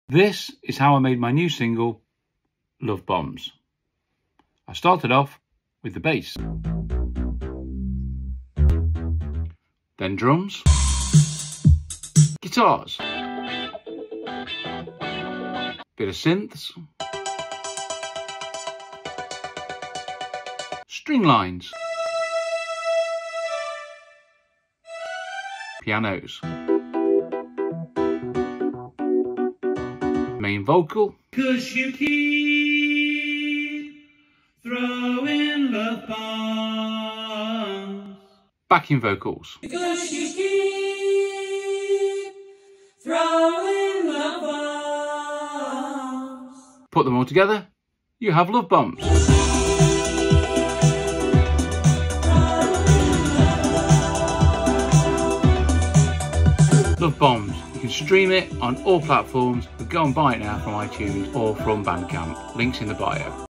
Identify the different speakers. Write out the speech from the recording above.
Speaker 1: This is how I made my new single, Love Bombs. I started off with the bass, then drums, guitars, bit of synths, string lines, pianos, main vocal, 'cause you keep throwing love bombs, backing vocals, because you keep throwing love bombs. Put them all together, you have Love Bombs. Love Bombs. You can stream it on all platforms, but go and buy it now from iTunes or from Bandcamp. Links in the bio.